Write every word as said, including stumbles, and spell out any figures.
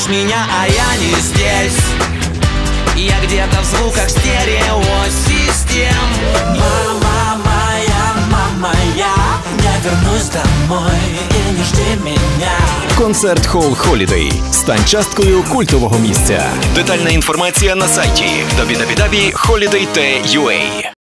ждешь меня, а я не здесь. Я где-то в звуках стереосистем. Мама моя, мама, я не вернусь домой і не жди меня. Концерт Холл Холідей. Стань часткою культового місця. Детальна інформація на сайті дабл ю дабл ю дабл ю крапка холідей крапка ю а.